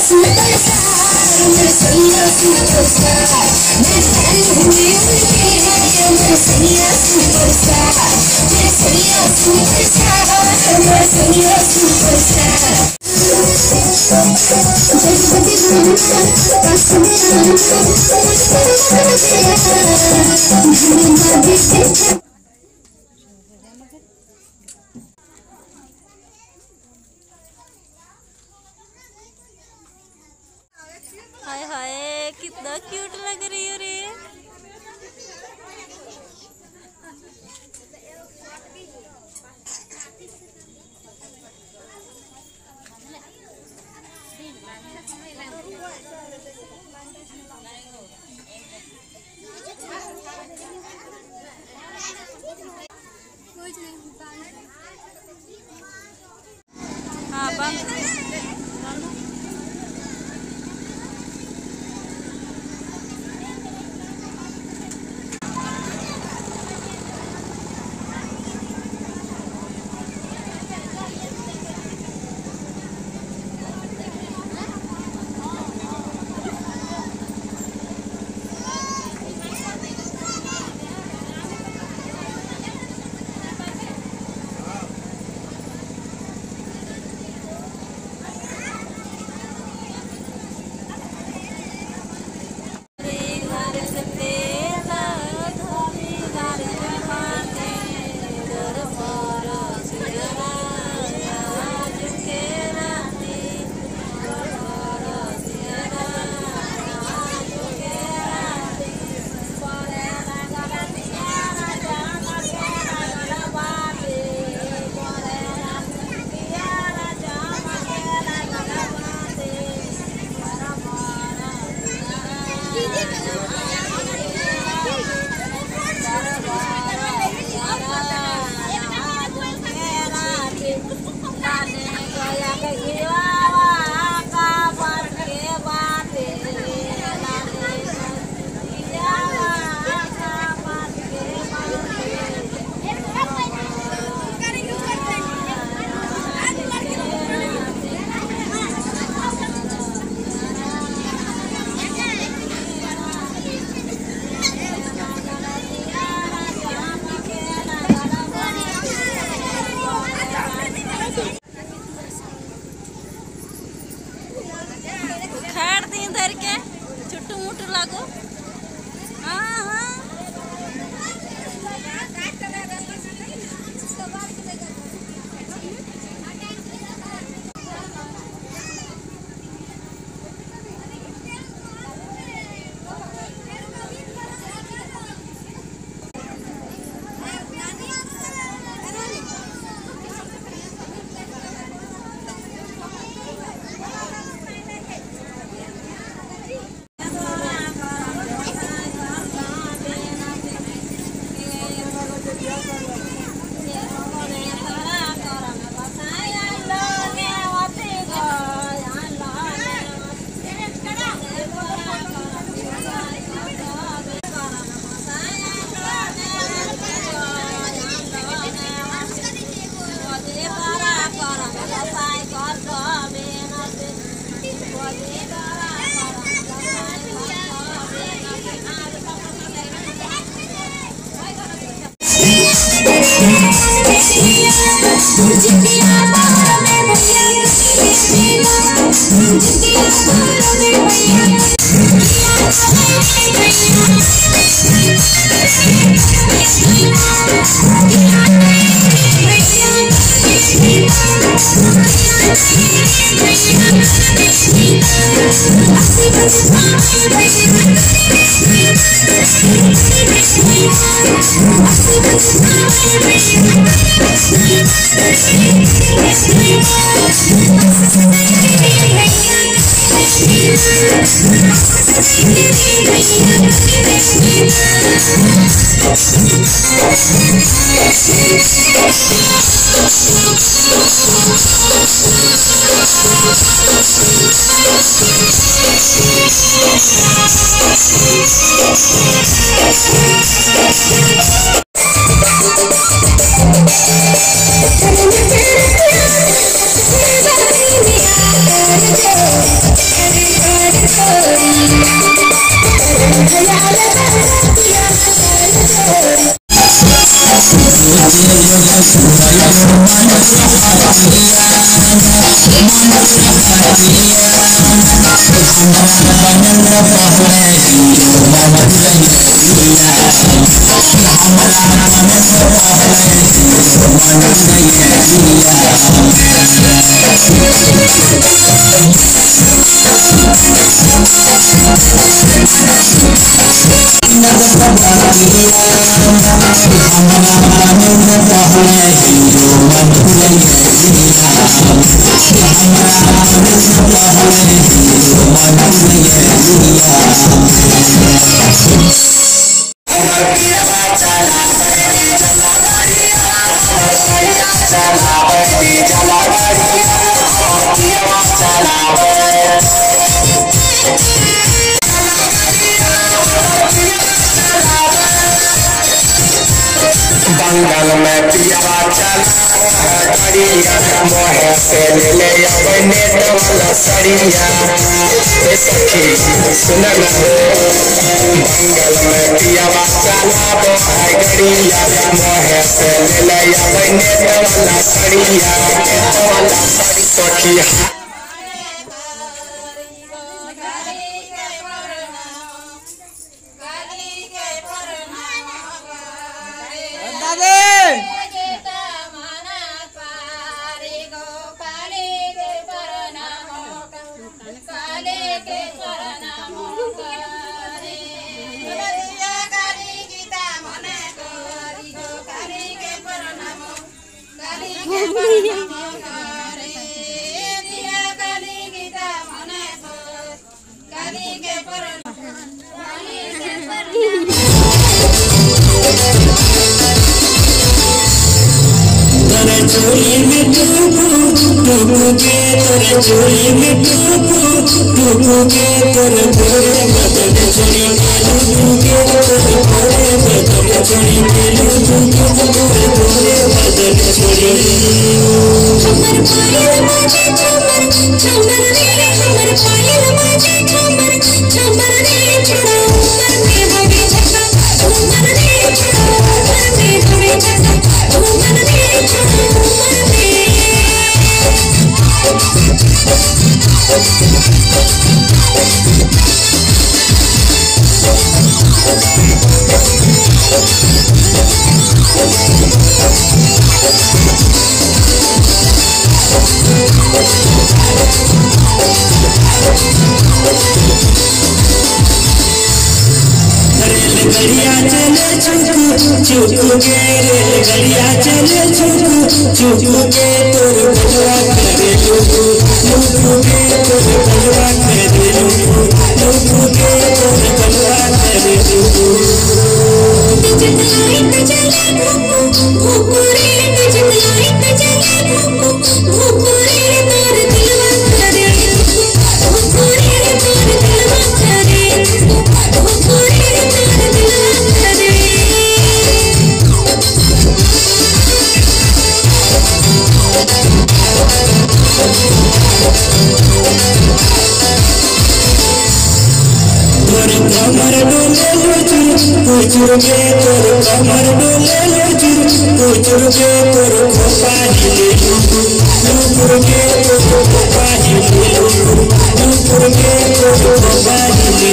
हाय हाय कितना क्यूट लग रही हो रे। हाँ बंद। छुट्टू मुट्टू लागो। हाँ हाँ Yeah. बंगल में पिया चला गरिया मोहे से ले नेट वाला सरिया सखी सुनल बंगल में पिया चला गरिया मोहे से ले नेट वाला सरिया सखी चोली में डूबू के तोरे चोली में डूबू के तोरे भोरे बदल चोली के डूबू के तोरे भोरे बदल चोली के डूबू के तोरे भोरे बदल चोली हमर पायल बाजे झमर झमर रे हमर पायल बाजे झमर झमर रे छोड़ो उमर में होवे झका उमर रे छोड़ो उमर में होवे झका उमर रे छोड़ो रेलगाड़िया चले चुकू के रेलगाड़िया चले चुकू के तोर बजवा करे लुकू के तोर बजवा करे लुकू के तोर बजवा करे लुकू लाइट जले भूकू रे लाइट जले भूकू रे तोर दिलवा करे भूकू रे तोर दिलवा करे भूकू रे तोर दिलवा करे तोर कमर डोले कुचुर के तोर कमर डोले कुचुर के तोर खोपा हिले लुकुर के तोर खोपा हिले लुकुर के तोर खोपा हिले